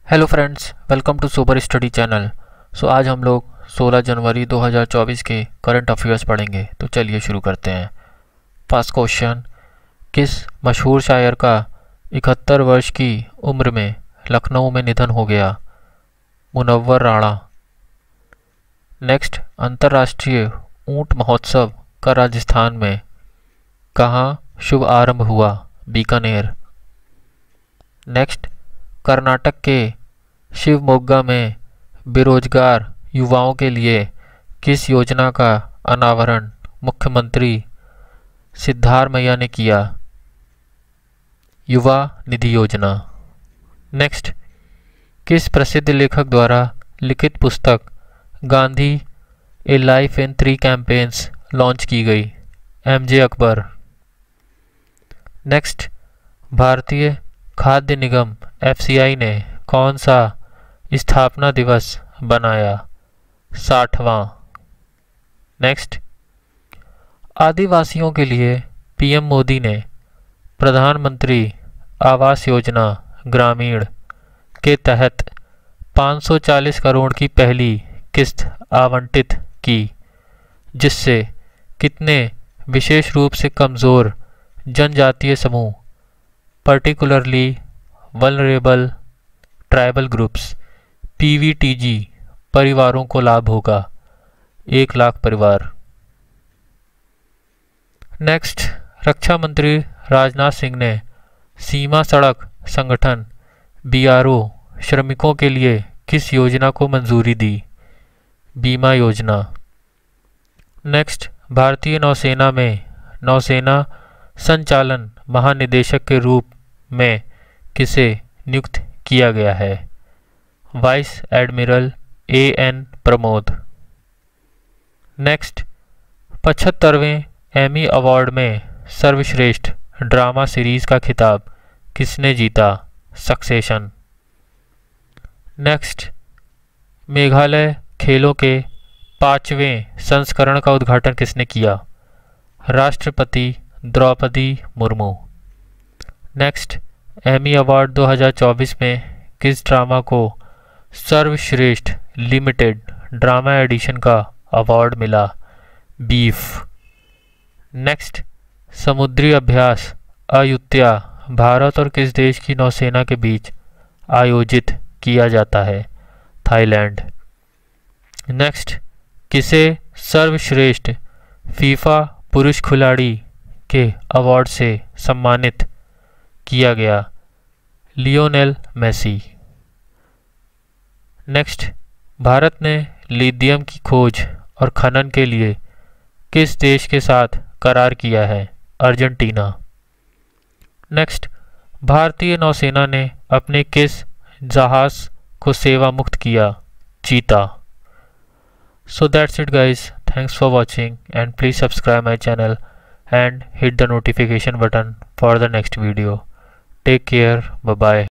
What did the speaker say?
Hello friends, welcome to super study channel. आज हम लोग 16 जनवरी 2024 के करंट अफेयर्स पढ़ेंगे। तो चलिए शुरू करते हैं। फर्स्ट क्वेश्चन, किस मशहूर शायर का 71 वर्ष की उम्र में लखनऊ में निधन हो गया? मुनव्वर राणा। नेक्स्ट, अंतर्राष्ट्रीय ऊंट महोत्सव का राजस्थान में कहाँ शुभ आरंभ हुआ? बीकानेर। नेक्स्ट, कर्नाटक के शिवमोग्गा में बेरोजगार युवाओं के लिए किस योजना का अनावरण मुख्यमंत्री सिद्धारमैया ने किया? युवा निधि योजना। नेक्स्ट, किस प्रसिद्ध लेखक द्वारा लिखित पुस्तक Gandhi a life in 3 campaigns launch की गई? एमजे अकबर। नेक्स्ट, भारतीय खाद्य निगम एफसीआई ने कौन सा स्थापना दिवस बनाया? 60वां। नेक्स्ट, आदिवासियों के लिए पीएम मोदी ने प्रधानमंत्री आवास योजना ग्रामीण के तहत 540 करोड़ की पहली किस्त आवंटित की, जिससे कितने विशेष रूप से कमज़ोर जनजातीय समूह particularly vulnerable tribal groups PVTG परिवारों को लाभ होगा? 1 लाख परिवार। नेक्स्ट, रक्षा मंत्री राजनाथ सिंह ने सीमा सड़क संगठन बीआरओ श्रमिकों के लिए किस योजना को मंजूरी दी? बीमा योजना। नेक्स्ट, भारतीय नौसेना में नौसेना संचालन महानिदेशक के रूप में किसे नियुक्त किया गया है? Vice admiral A N Pramod. Next, 75वें एमी अवार्ड में सर्वश्रेष्ठ ड्रामा सीरीज का खिताब किसने जीता? सक्सेशन। नेक्स्ट, मेघालय खेलों के 5वें संस्करण का उद्घाटन किसने किया? राष्ट्रपति Droupadi Murmu. Next, Emmy award 2024 में किस ड्रामा को सर्वश्रेष्ठ लिमिटेड ड्रामा एडिशन का अवार्ड मिला? बीफ। नेक्स्ट, समुद्री अभ्यास अयुत्या भारत और किस देश की नौसेना के बीच आयोजित किया जाता है? थाईलैंड। नेक्स्ट, किसे सर्वश्रेष्ठ फीफा पुरुष खिलाड़ी के अवार्ड से सम्मानित किया गया? Lionel Messi. नेक्स्ट, भारत ने लिथियम की खोज और खनन के लिए किस देश के साथ करार किया है? अर्जेंटीना। नेक्स्ट, भारतीय नौसेना ने अपने किस जहाज को सेवा मुक्त किया? चीता। So that's it guys, thanks for watching and please subscribe my channel and hit the notification button for the next video. Take care, bye bye.